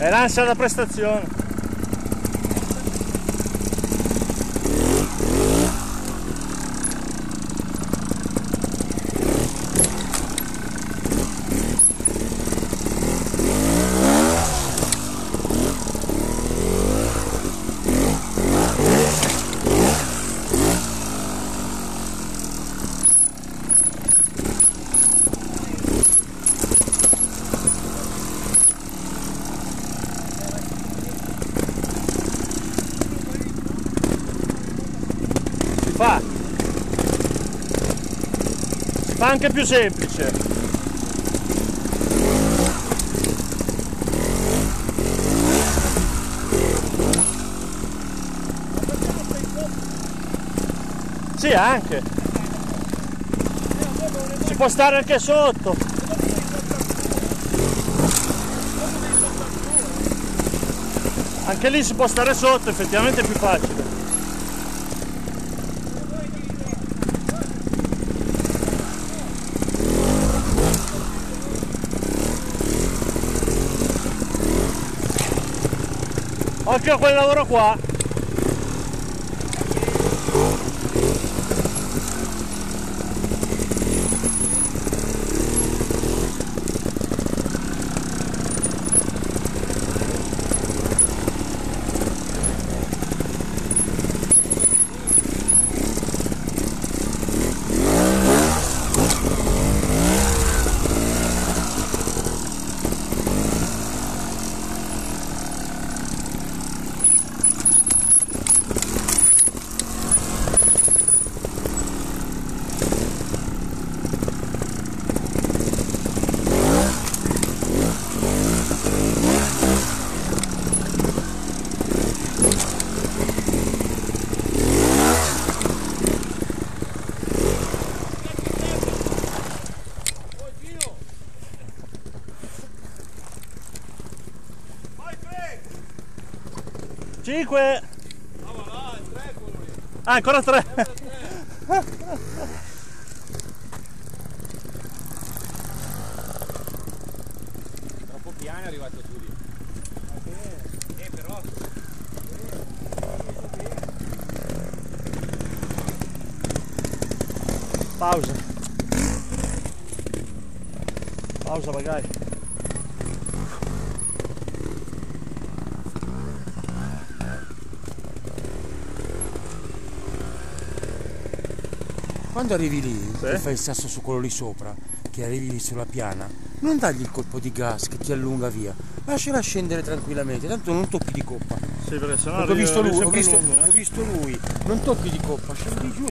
È l'ansia da prestazione. Si fa anche più semplice. Sì, anche si può stare anche sotto. Anche lì si può stare sotto, effettivamente è più facile. Occhio a quel lavoro qua. Cinque. Ah, ancora tre. Troppo piano è arrivato tu lì. Però. Pausa. Pausa magari. Quando arrivi lì, Sì. e fai il sasso su quello lì sopra, che arrivi lì sulla piana, non dagli il colpo di gas che ti allunga via, lasciala scendere tranquillamente, tanto non tocchi di coppa. Sì, perché sennò Ho visto lui, sempre lungo, ho visto lui, non tocchi di coppa, scendi giù.